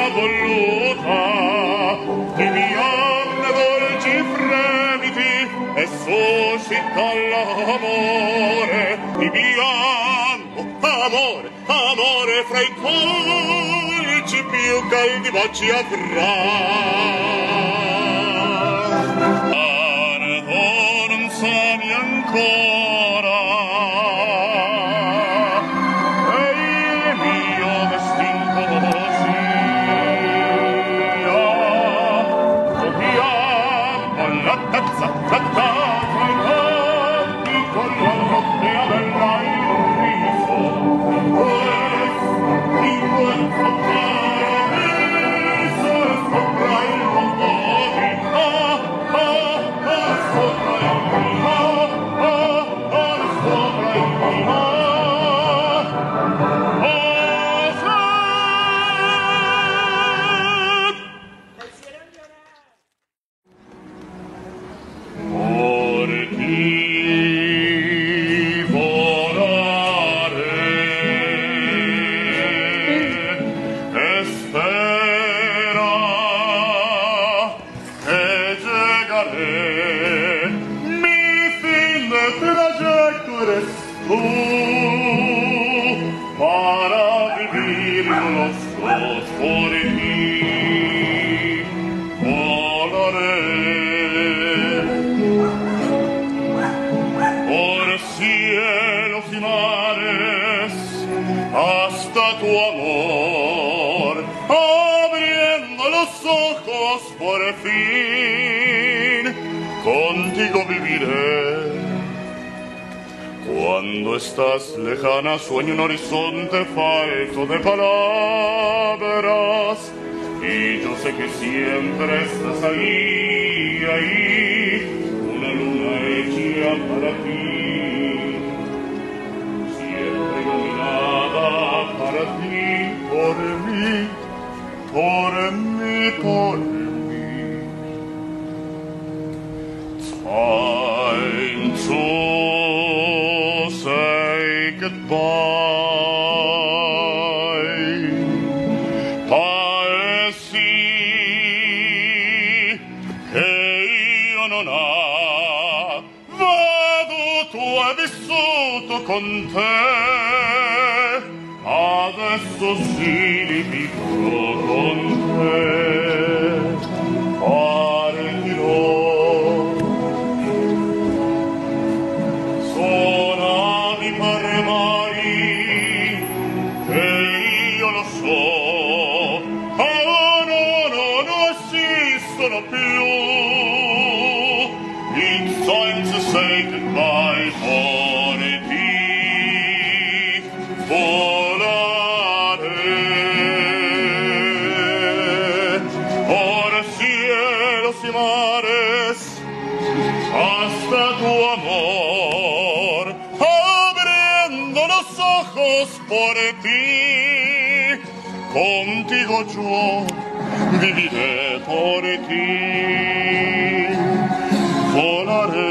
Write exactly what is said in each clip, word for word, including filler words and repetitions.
voluta, viviam dolci fremiti e suscita l'amore, viviam, amore, amore fra i colici più caldi baci avrà. Non savi ancora e il mio destin così dobbiamo la tazza trattata i canti con la notte bella il riso questo il buon paradiso sopra il mondo di ah ah ah sopra il contigo viviré. Cuando estás lejana sueño un horizonte falto de palabras y yo sé que siempre estás ahí, ahí, una luna hecha para ti, siempre iluminada para ti, por mí, por mí, por mí. Time to say goodbye. Paesi che io non avevo, tu hai vissuto con te. Adesso sì li vivrò con te. Partirò. It's time to say goodbye for ti, volare. Ora cielos y mares, hasta tu amor, abriendo los ojos por ti, contigo yo viviré por ti, volaré.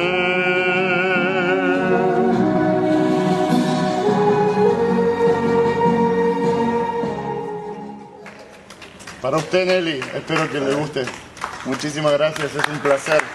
Para usted, Nelly, espero que le guste. Muchísimas gracias, es un placer.